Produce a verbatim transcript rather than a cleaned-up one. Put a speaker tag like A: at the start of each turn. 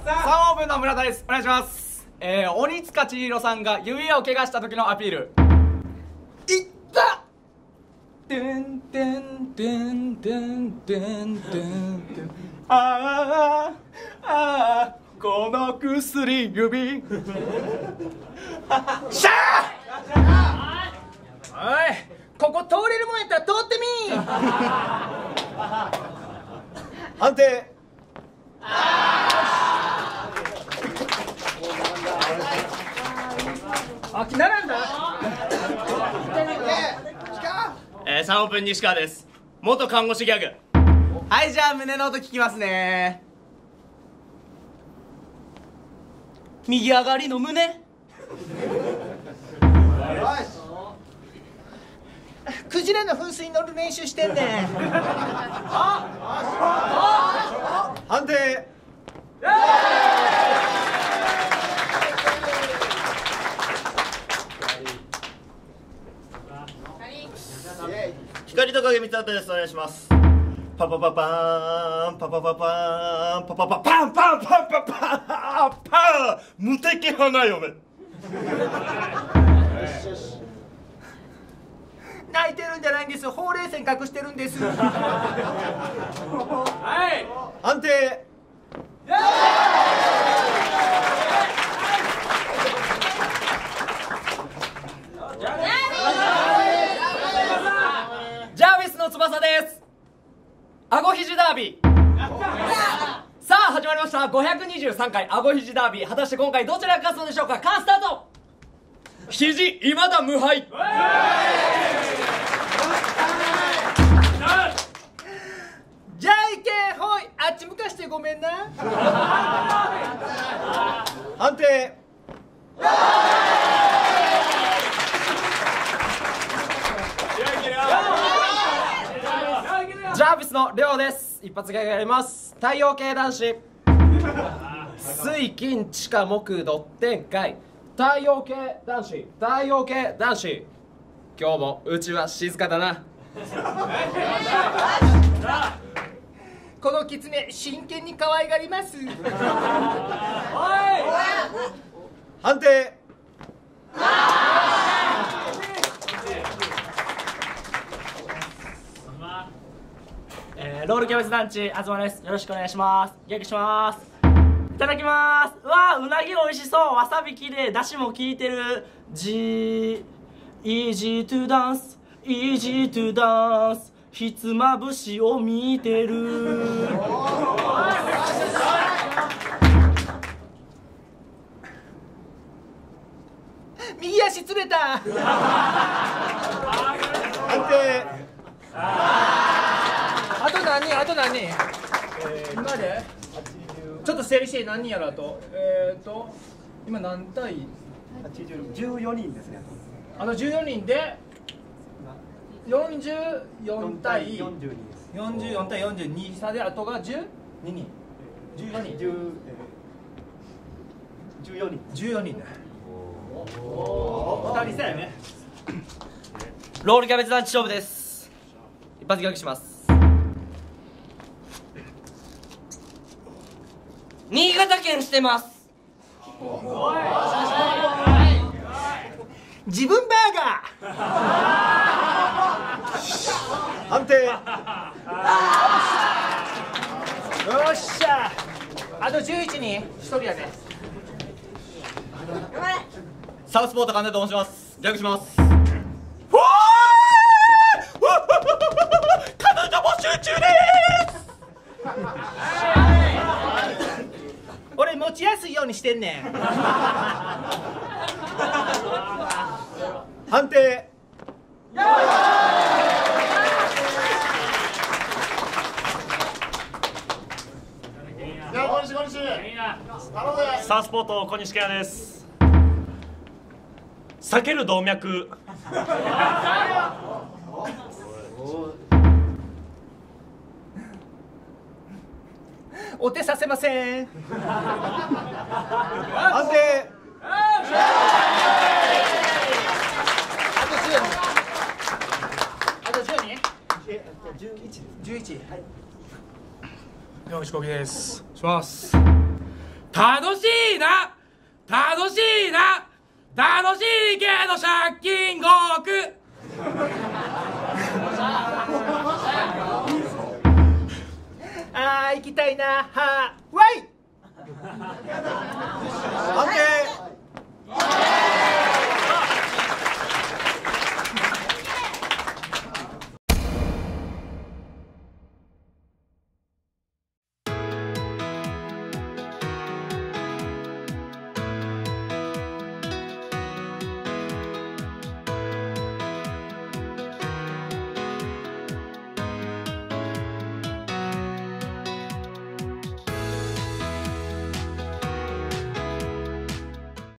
A: さんオープンの村田です。お願いします。えー、鬼塚千尋さんが指を怪我した時のアピール。いったてんてんてんてんてんてんてん、ああああこの薬指シャー。
B: おい、ここ通れるもんやったら通ってみー。
A: 判定。
B: あ、き並んだ。
C: えー、さんオープン西川です。元看護師ギャグ。
A: はい、じゃあ胸の音聞きますね。
C: 右上がりの胸。
B: クジラの噴水に乗る練習してんねん。
A: 判定。
C: 光と影三つあたりです。お願いします。パパパパーンパパパパーンパパパパンパンパンパンパンパン無敵花嫁。
B: 泣いてるんじゃないんです。ほうれい線隠してるんです。
A: はい。判定。
C: ジャービスの翼です。あごひじダービー。さあ始まりました。ごひゃくにじゅうさんかいあごひじダービー。果たして今回どちらが勝つのでしょうか。カースタート。肘いまだ無敗。
B: じゃあいけほい、あっち向かしてごめんな。
A: 判定。ジャービスのレオです。一発ギャグやります。太陽系男子。水金地下木土天海。太陽系男子、太陽系男子。今日もうちは静かだな。
B: このキツネ真剣に可愛がります。
A: 判定。
C: えー、ロールキャベツ団地東です。よろしくお願いします。ギャグします。いただきます。うわー、うなぎ美味しそう。わさびきれい、だしも効いてる。G Easy to dance Easy to dance ひつまぶしを見てる。
B: 右足つれた。
A: 判定。
B: あと何人あと何人、えー、今でちょっと整理して何人やろ。あとえっ、ー、と今何対
A: じゅうよにんですね。
B: あのじゅうよにんでよんじゅうよん対
A: よんじゅうにです。
B: よんじゅうよん対よんじゅうに差であとがじゅうににん、じゅうよにん、
A: じゅう、じゅうよにん。
B: じゅうよにんだ。ふたり差やね。
C: ロールキャベツ団地勝負です。一発ギャグします。新潟県してます。
B: 自分バーガ
A: 判定。
B: ー。よっしゃ。あとじゅういちにん、ひとりやね。
C: サウスポート神田と申します。ギャグします。彼女募集中です。
B: 俺持ちやすいようにしてんねん。
A: 判定。
D: サウスポート小西圭也です。避ける動脈。
B: お手させません。
A: 判定。
B: あとじゅうにん。あとじゅうにん。
A: じゅういちです。
B: じゅういち。はい。
E: 山口幸喜です。します。
A: 楽しいな楽しいな楽しいけど借金ごおく
B: あー行きたいなはー
A: わいオッケー